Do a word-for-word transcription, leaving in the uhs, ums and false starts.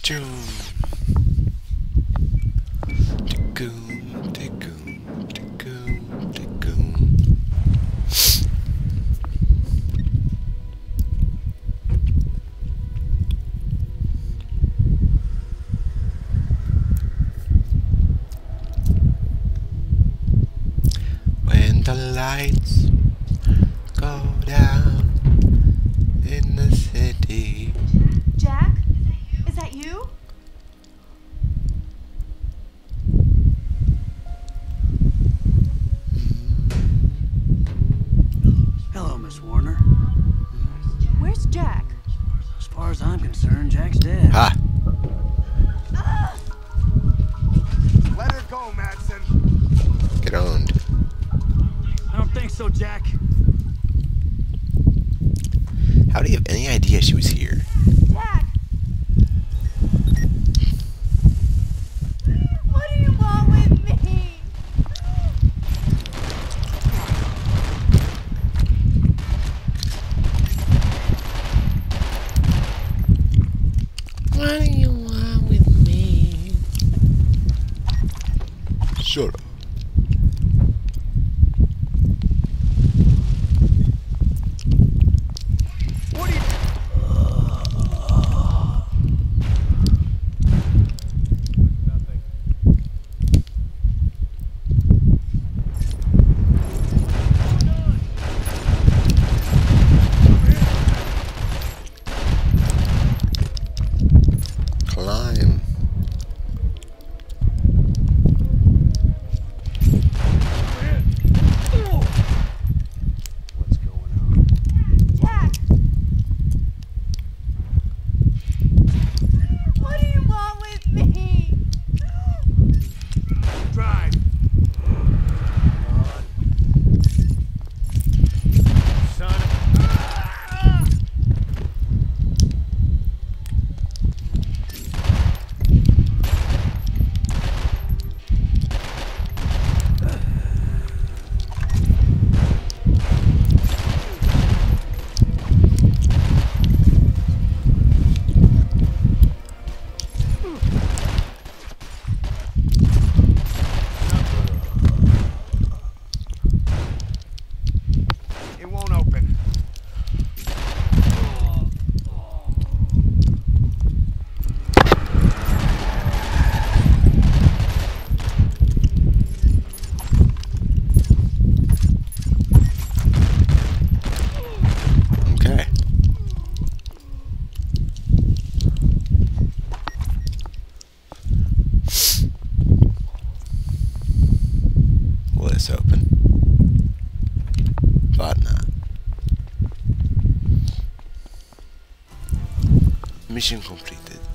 Choom. Tigoom, tigoom, tigoom, tigoom. When the lights go down in the city. Jack? Is that you? Hello, Miss Warner. Where's Jack? As far as I'm concerned, Jack's dead. Ha! Ah! Let her go, Madsen. Get owned. I don't think so, Jack. How do you have any idea she was here? Jack! What do you want with me? What do you want with me? Shut up. What are you... Climb. What's going on? Jack! What do you want with me? Drive. Son. It won't open. Okay. Will this open? Thought not. Mission completed.